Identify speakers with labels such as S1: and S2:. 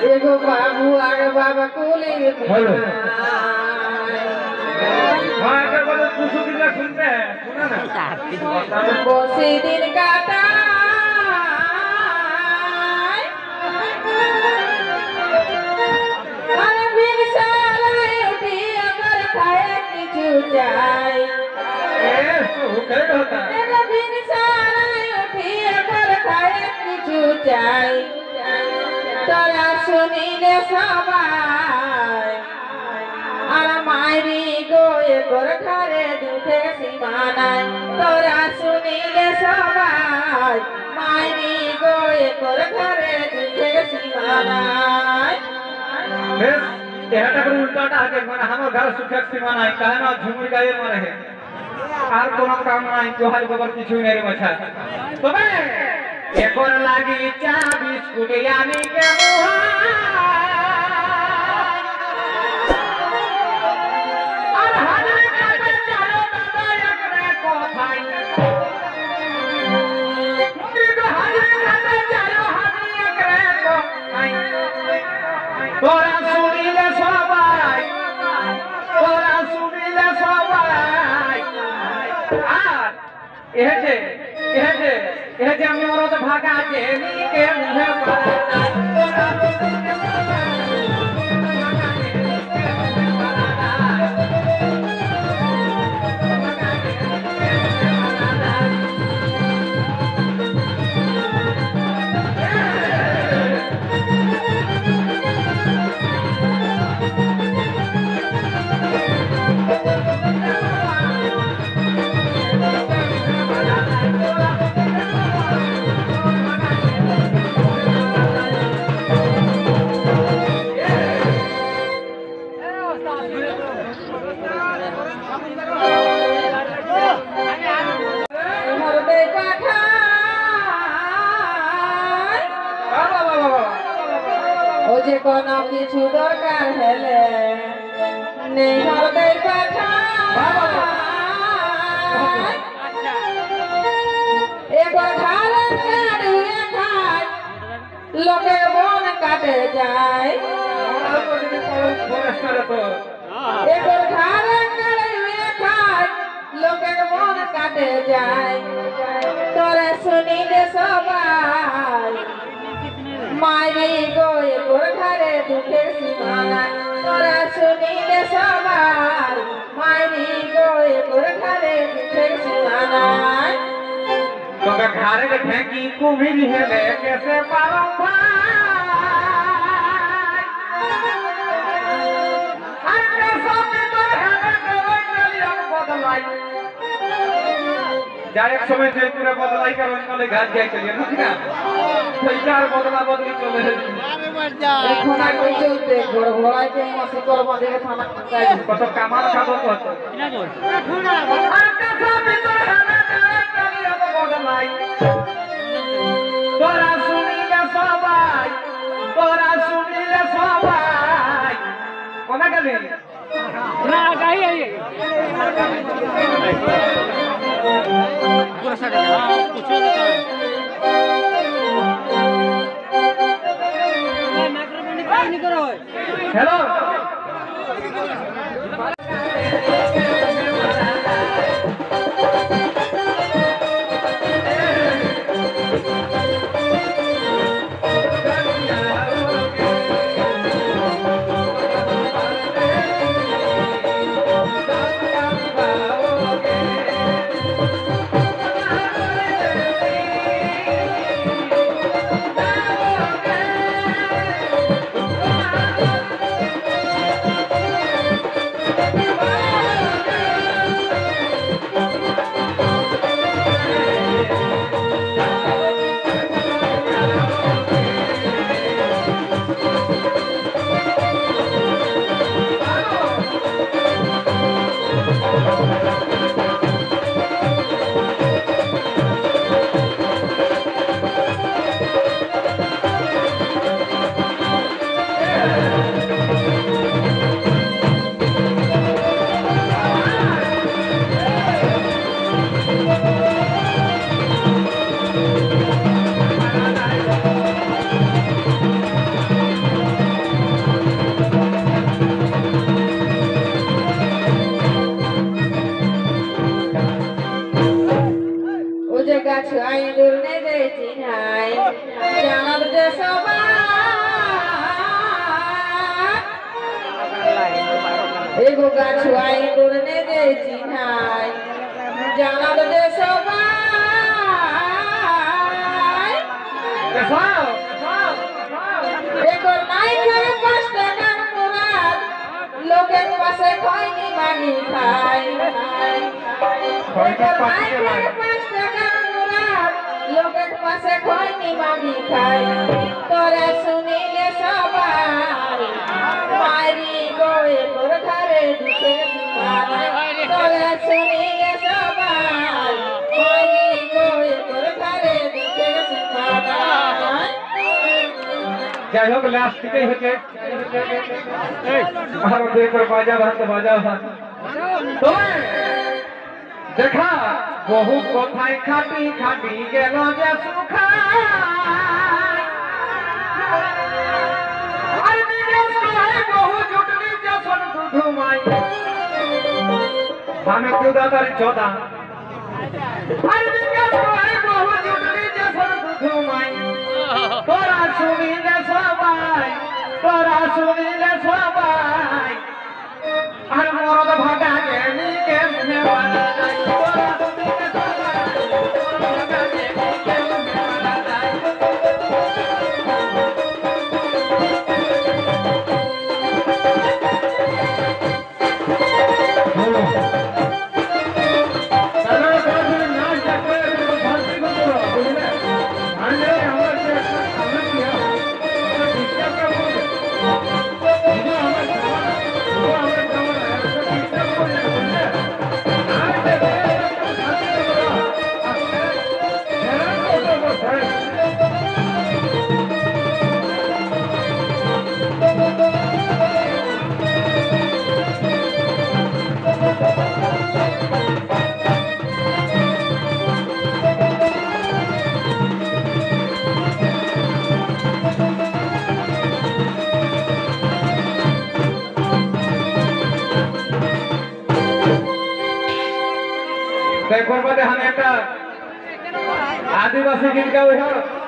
S1: एगो बाबू आगे बाबा कोले
S2: हेलो हाँ अगर बोलो दूसरों की बात सुनते हैं सुना ना
S1: बसे दिन काटा अरे बिन सारा उठी अगर खाए किचु जाए
S2: तो कैसे होता है
S1: अरे बिन सारा उठी अगर खाए किचु जाए तोरा सुनिले सबाई আর মাইরি গোয়ে তোর ঘরে দুধে সীমানায় তোরা শুনিলে সবাই মাইরি গোয়ে তোর ঘরে দুধে সীমানায়
S2: बेस एहटा कर उल्टाटा आके माने हमर घर सुखक सीमा नहीं काहे ना झुमुर गाये मारे है आर कोनो काम नहीं जोहार गोबर किछु नहीं रे बच्चा तबे एकोर लागी चा बिस्कुट यानी के मुहा তোরা শুনিলে সবাই আর এহে যে আমি ওরত ভাগা যে নিকে মুহে
S1: যে কোন কিছু দরকার হলে নেই হরদের কথা এবার ধারে কাড়ুয়ে খায় লোকের মন কাটে যায় এবার ধারে কাড়ুয়ে খায় লোকের মন কাটে যায় তোরা শুনিলে সবাই মাইরি গোয়ে তোর ঘরে দুঃখের সীমানা তোরা শুনিলে সবাই মাইরি গোয়ে তোর ঘরে দুঃখের সীমানা
S2: তোকে ঘরে দেখে কি কুমির হেলে কেসে পারো ভাই আর কেসে তোর হেলে তোর চলিও বদলাই যার এক সময় যে পুরো বদলাই কারণ চলে ঘাট যাই চলিয়ে না সেইটার বদলা বদলি চলে আরে মার যা
S1: এখন আর কই চলতে ঘর ঘোড়াইতে মসি করব দেখে থানা কাই
S2: কত কামাল খাবো কত কিনা বল আর কাছে ভিতর হেলে চলিও বদলাই তোরা শুনিলে সবাই কোনা গেলি না গাই আই पूरा साइड कुछ नहीं करो हेलो
S1: তোরা ছুয়াই করনে যে চিনাই জানাব যে সবাই দেখো নাই খায় 5 টাকার মুরাদ লোকের পাশে খয়নি মানি খাই দেখো নাই খায় 5 টাকার মুরাদ লোকের পাশে খয়নি মানি খাই তোরা শুনিলে সবাই মারি গোয়ে তোর ঘরে ঢুকে তোরা শুনিলে সবাই মারি গোয়ে তোর ঘরে ঢুকে
S2: যাই হোক লাস্ট থেকেই হচ্ছে ভারত করে বাজাও হাত বাজাও হাত তবে দেখা বহু কথায় খাটি খাটি গেল যে সুখা আর বিদেশ কহে বহু জুটলি যে সন্তু ধুমাই আমি দুদাদার চোদা আর বিদেশ কহে বহু জুটলি যে সন্তু ধুমাই তোরা শুনিলে সবাই আর মরদ ভাগা গেলি কেমনে বানা যায় তোরা শুনিলে সবাই মরদ ভাগা গেলি কেমনে বানা যায় করবাতে আমি একটা আদিবাসী গীত গাওয়া